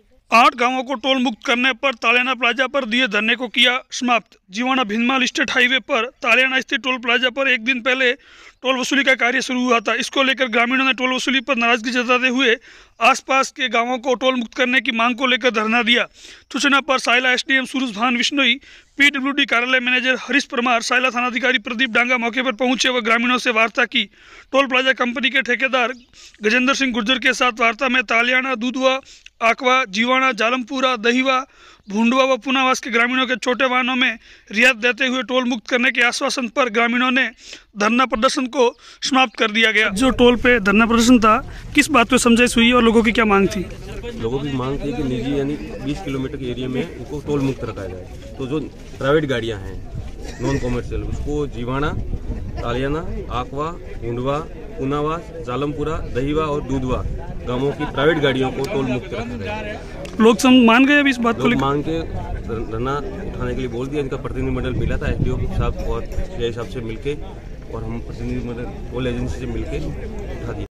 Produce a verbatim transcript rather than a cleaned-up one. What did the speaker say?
आठ गांवों को टोल मुक्त करने पर तालियाना प्लाजा पर दिए धरने को किया समाप्त। जीवाणा भिनमाल स्टेट हाईवे पर तालियाना स्थित टोल प्लाजा पर एक दिन पहले टोल वसूली का कार्य शुरू हुआ था। इसको लेकर ग्रामीणों ने टोल वसूली पर नाराजगी जताते हुए आसपास के गांवों को टोल मुक्त करने की मांग को लेकर धरना दिया। सूचना पर साइला एसडीएम सूरज भान विश्नोई, पीडब्ल्यूडी कार्यालय मैनेजर हरीश परमार, साइला थानाधिकारी प्रदीप डांगा मौके पर पहुंचे व ग्रामीणों से वार्ता की। टोल प्लाजा कंपनी के ठेकेदार गजेंद्र सिंह गुर्जर के साथ वार्ता में तालियाना, दूधवा, आकवा, जीवाणा, जालमपुरा, दहीवा, भूंडवा व पुनावास के ग्रामीणों के छोटे वाहनों में रियायत देते हुए टोल मुक्त करने के आश्वासन पर ग्रामीणों ने धरना प्रदर्शन को समाप्त कर दिया गया। जो टोल पे धरना प्रदर्शन था, किस बात पे समझाइश हुई और लोगों की क्या मांग थी? लोगों की मांग थी कि निजी यानी बीस किलोमीटर के एरिया में इनको टोल मुक्त रखा जाए। तो जो प्राइवेट गाड़ियां हैं नॉन कॉमर्शियल, उसको जीवाणा, तालियाना, आकवा, भूंडवा, पुनावास, जालमपुरा, दहीवा और दूधवा गांवों की प्राइवेट गाड़ियों को टोल मुक्त रखा गया। लोग सम मान गए अब इस बात को लेकर मांग के धरना उठाने के लिए बोल दिया। इनका प्रतिनिधिमंडल मिला था एसडीओ साहब और सीआई साहब से मिलके, और हम प्रतिनिधिमंडल टोल एजेंसी से मिलके उठा दिया।